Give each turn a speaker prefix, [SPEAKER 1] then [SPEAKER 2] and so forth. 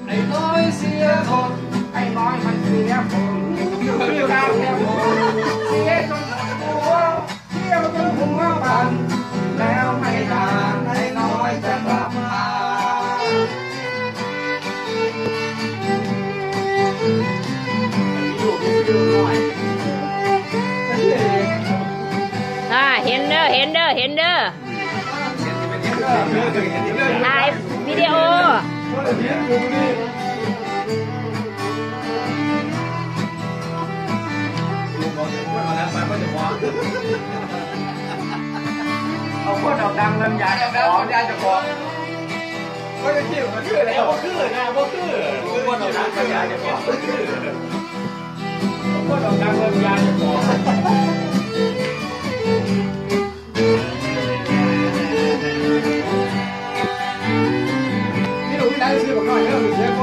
[SPEAKER 1] ไอ้น้อยเสียคนไอ้น้อยมันเสียคนอยู่ที่การเสียคนเสียจนหัวเที่ยวจนหัวปันแล้วไม่นานไอ้น้อยจะกลับมา
[SPEAKER 2] เห็นเด้อเห็นเด้อเห็นเด้อถ่ายวิดีโอ
[SPEAKER 1] เอาคนเอาดังลำยาจะบอกยาจะบอกก็จะคิดมันคืออะไรก็คือนะก็คือคนเอาดังลำยาจะบอกคนเอาดังลำยาจะบอกนี่หนูที่ได้ซื้อมาก่อนเนี่ย